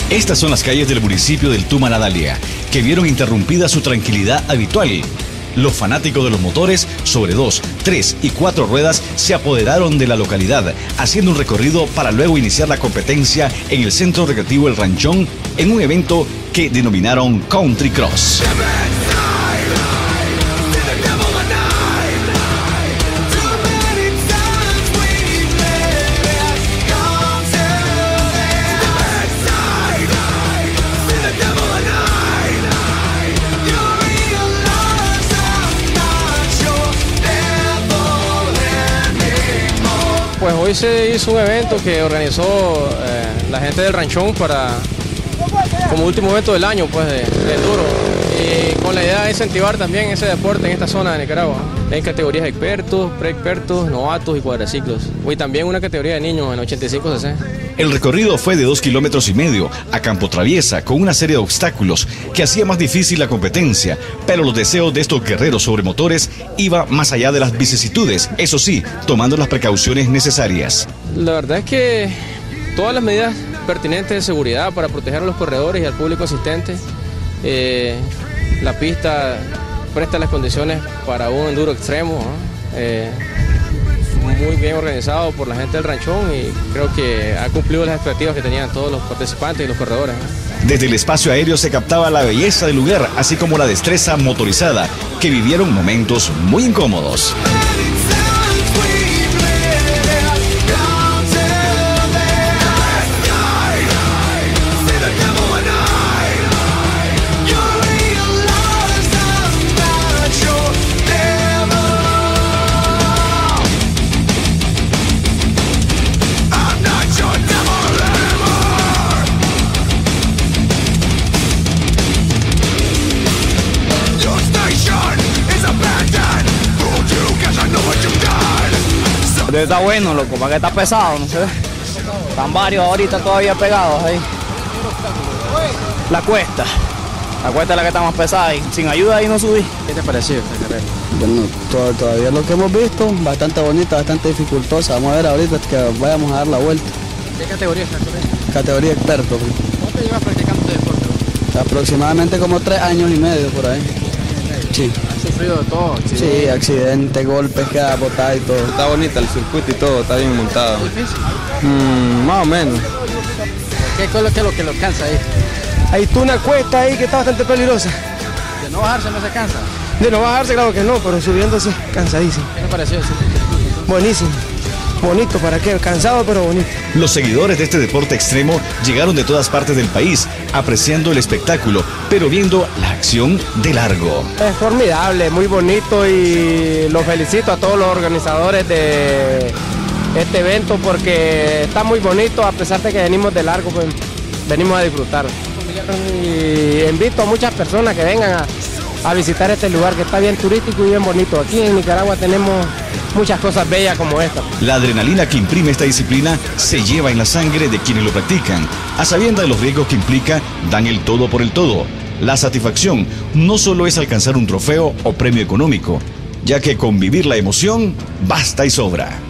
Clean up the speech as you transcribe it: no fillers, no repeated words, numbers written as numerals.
Estas son las calles del municipio del Tumanadalia, que vieron interrumpida su tranquilidad habitual. Los fanáticos de los motores sobre 2, 3 y 4 ruedas se apoderaron de la localidad, haciendo un recorrido para luego iniciar la competencia en el Centro Recreativo El Ranchón en un evento que denominaron Country Cross. Pues hoy se hizo un evento que organizó la gente del Ranchón como último evento del año, pues, de enduro. Y con la idea de incentivar también ese deporte en esta zona de Nicaragua. Hay categorías de expertos, preexpertos, novatos y cuadraciclos. Hoy también una categoría de niños en 85cc. El recorrido fue de 2,5 kilómetros a campo traviesa, con una serie de obstáculos que hacía más difícil la competencia, pero los deseos de estos guerreros sobre motores iba más allá de las vicisitudes, eso sí, tomando las precauciones necesarias. La verdad es que todas las medidas pertinentes de seguridad para proteger a los corredores y al público asistente. La pista presta las condiciones para un enduro extremo, muy bien organizado por la gente del Ranchón, y creo que ha cumplido las expectativas que tenían todos los participantes y los corredores. Desde el espacio aéreo se captaba la belleza del lugar, así como la destreza motorizada, que vivieron momentos muy incómodos. Está bueno, loco, para que está pesado, no sé. Están varios ahorita todavía pegados ahí. La cuesta es la que está más pesada y sin ayuda ahí no subí. ¿Qué te pareció esta carrera? Bueno, todavía lo que hemos visto, bastante bonita, bastante dificultosa. Vamos a ver ahorita que vayamos a dar la vuelta. ¿Qué categoría es esta carrera? Categoría experto. ¿Cuánto llevas practicando este deporte? Aproximadamente como 3 años y medio por ahí. Sí. ¿Has sufrido de todo? Sí, accidentes, golpes, queda botada y todo. Está bonita el circuito y todo, está bien montado. ¿Es difícil? Más o menos. ¿Qué es lo que lo cansa ahí? Hay una cuesta ahí que está bastante peligrosa. ¿De no bajarse no se cansa? De no bajarse, claro que no, pero subiéndose, cansadísimo. ¿Qué te pareció eso? Buenísimo. Bonito, ¿para qué? Cansado, pero bonito. Los seguidores de este deporte extremo llegaron de todas partes del país, apreciando el espectáculo, pero viendo la acción de largo. Es formidable, muy bonito, y los felicito a todos los organizadores de este evento porque está muy bonito, a pesar de que venimos de largo, pues venimos a disfrutar. Y invito a muchas personas que vengan a visitar este lugar que está bien turístico y bien bonito. Aquí en Nicaragua tenemos muchas cosas bellas como esta. La adrenalina que imprime esta disciplina se lleva en la sangre de quienes lo practican. A sabiendas de los riesgos que implica, dan el todo por el todo. La satisfacción no solo es alcanzar un trofeo o premio económico, ya que con vivir la emoción basta y sobra.